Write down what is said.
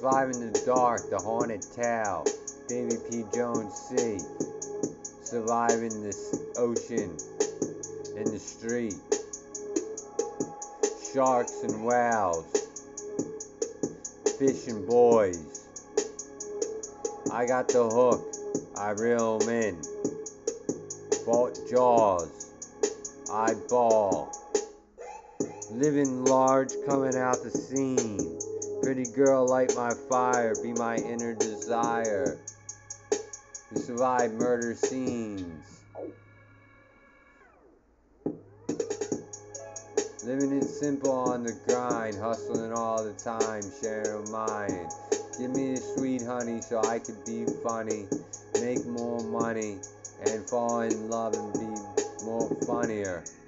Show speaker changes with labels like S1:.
S1: Survive in the dark, the haunted tale. Davey P. Jones C. Survive in this ocean, in the street. Sharks and whales, fishing boys. I got the hook, I reel 'em in. Bought jaws, I ball. Living large, coming out the scene. Pretty girl, light my fire, be my inner desire. To survive murder scenes. Living it simple on the grind, hustling all the time, sharing a mind. Give me the sweet honey so I could be funny, make more money, and fall in love and be more funnier.